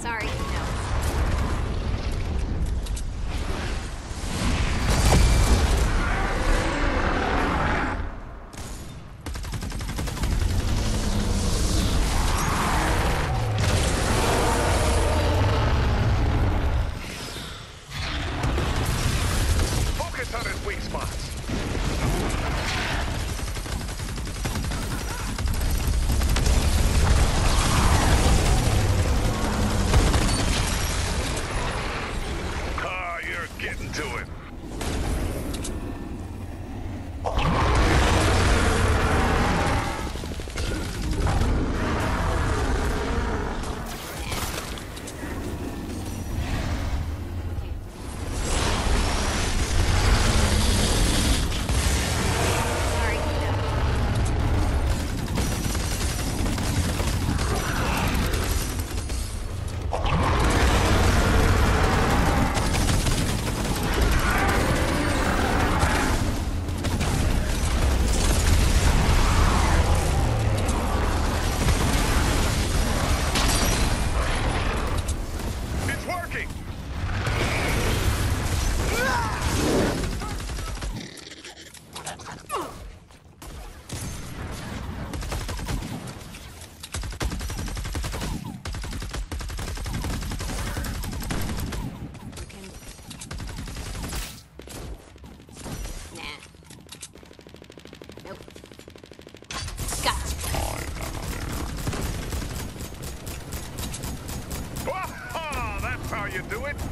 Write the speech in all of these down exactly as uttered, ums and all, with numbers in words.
Sorry, no. Focus on his weak spots. Getting to it. How you do it?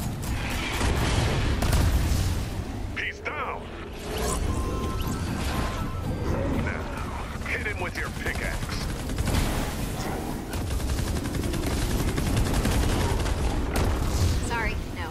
He's down. Now, hit him with your pickaxe. Sorry, no.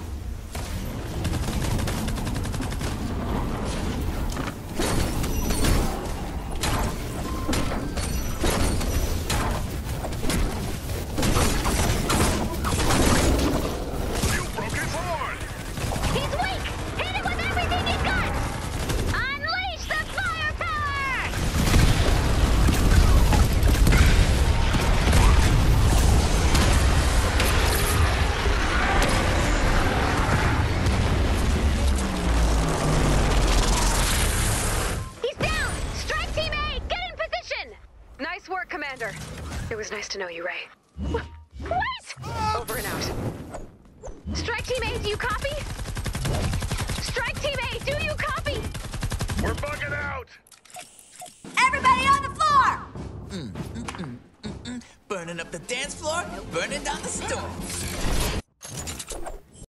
Nice work, Commander. It was nice to know you, Ray. What? Over and out. Strike Team A, do you copy? Strike Team A, do you copy? We're bugging out! Everybody on the floor! Mm, mm, mm, mm, mm. Burning up the dance floor, burning down the store.